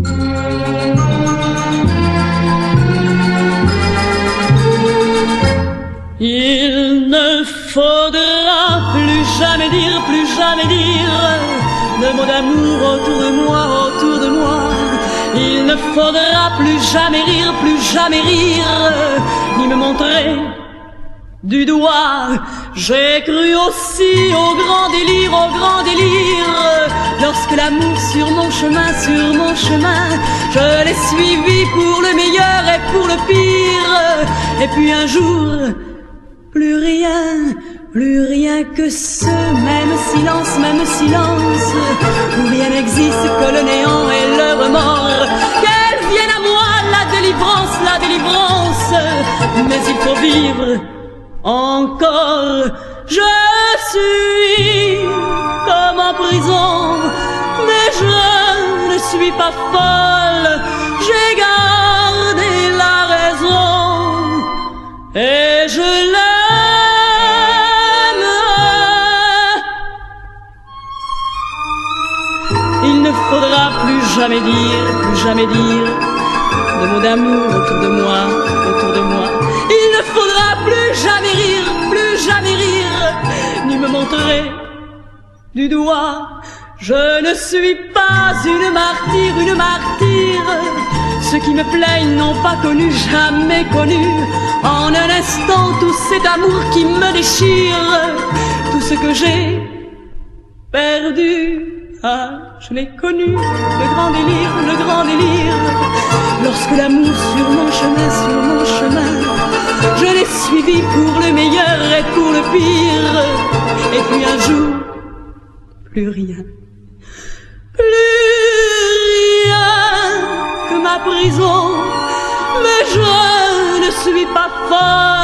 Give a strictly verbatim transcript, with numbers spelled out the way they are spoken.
Il ne faudra plus jamais dire, plus jamais dire de mots d'amour autour de moi, autour de moi. Il ne faudra plus jamais rire, plus jamais rire, ni me montrer du doigt. J'ai cru aussi au grand délire, au grand délire, lorsque l'amour sur mon chemin, sur mon chemin, je l'ai suivi pour le meilleur et pour le pire. Et puis un jour, plus rien, plus rien que ce même silence, même silence, où rien n'existe que le néant et le remords. Qu'elle vienne à moi, la délivrance, la délivrance, mais il faut vivre encore. Je suis comme en prison, mais je ne suis pas folle, j'ai gardé la raison et je l'aime. Il ne faudra plus jamais dire, plus jamais dire de mots d'amour autour de moi, autour de moi. Il ne faudra plus jamais rire, plus jamais rire, ni me montrer du doigt. Je ne suis pas une martyre, une martyre. Ceux qui me plaignent n'ont pas connu, jamais connu, en un instant tout cet amour qui me déchire. Tout ce que j'ai perdu, ah, je l'ai connu, le grand délire, le grand délire. Lorsque l'amour sur mon chemin, sur mon chemin, je l'ai suivi pour le meilleur et pour le pire. Et puis un jour, plus rien, plus rien que ma prison. Mais je ne suis pas folle,